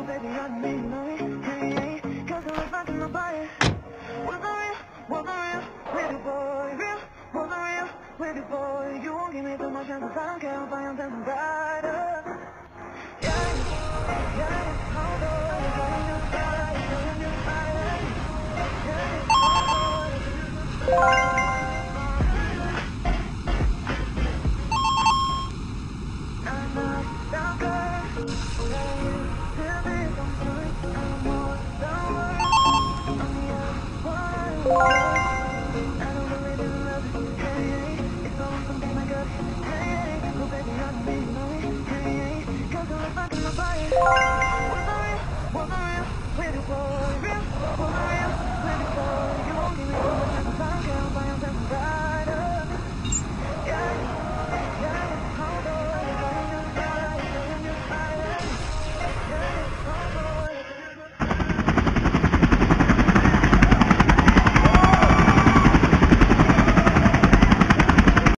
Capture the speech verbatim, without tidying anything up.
baby, I need money. Hey, cause I look back in my body. Was I real? Was I real? With you, boy, real? Was I real? With you, boy, you won't give me too much chances. I don't care if I am dancing brighter. Yeah, yeah, hold on, you're going to fire, you're going to fire. Yeah, hold on, you're going to fire. I'm not that girl that used to be. I'm more than words. I'm the other one.